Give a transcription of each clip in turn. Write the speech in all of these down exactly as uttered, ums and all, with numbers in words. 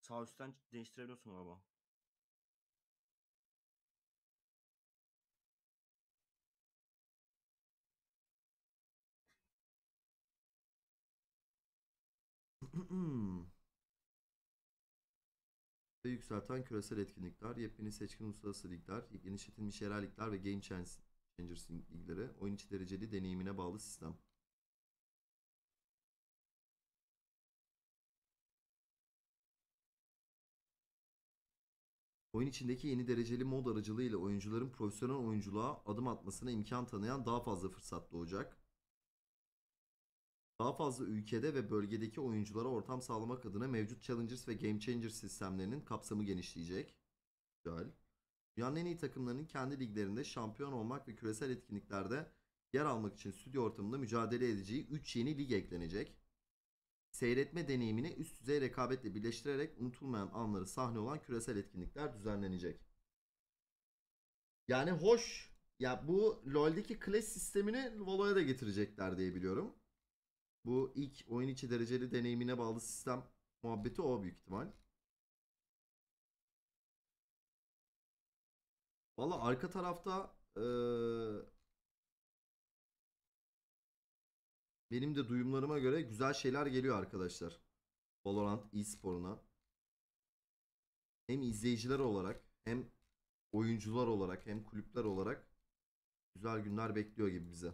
Sağ üstten değiştirebiliyorsun galiba. Ve yükselten küresel etkinlikler, yepyeni seçkin uluslararası ligler, genişletilmiş yerel ligler ve Game Changers ligleri, oyun içi dereceli deneyimine bağlı sistem. Oyun içindeki yeni dereceli mod aracılığıyla oyuncuların profesyonel oyunculuğa adım atmasına imkan tanıyan daha fazla fırsat doğacak. Daha fazla ülkede ve bölgedeki oyunculara ortam sağlamak adına mevcut Challengers ve Game Changers sistemlerinin kapsamı genişleyecek. Güzel. Dünyanın en iyi takımlarının kendi liglerinde şampiyon olmak ve küresel etkinliklerde yer almak için stüdyo ortamında mücadele edeceği üç yeni lig eklenecek. Seyretme deneyimini üst düzey rekabetle birleştirerek unutulmayan anları sahne olan küresel etkinlikler düzenlenecek. Yani hoş. Ya bu LoL'deki Clash sistemini Valo'ya da getirecekler diye biliyorum. Bu ilk oyun içi dereceli deneyimine bağlı sistem muhabbeti o büyük ihtimal. Valla arka tarafta eee, benim de duyumlarıma göre güzel şeyler geliyor arkadaşlar. Valorant e-sporuna. Hem izleyiciler olarak hem oyuncular olarak hem kulüpler olarak güzel günler bekliyor gibi bize.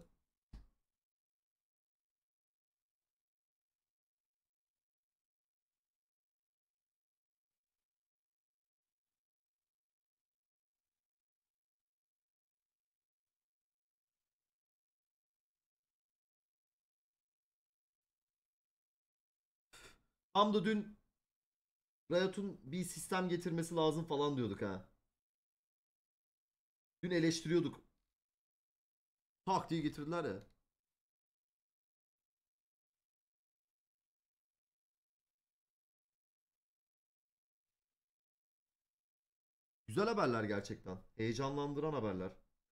Tam da dün Riot'un bir sistem getirmesi lazım falan diyorduk ha. Dün eleştiriyorduk. Tak diye getirdiler ya. Güzel haberler gerçekten. Heyecanlandıran haberler.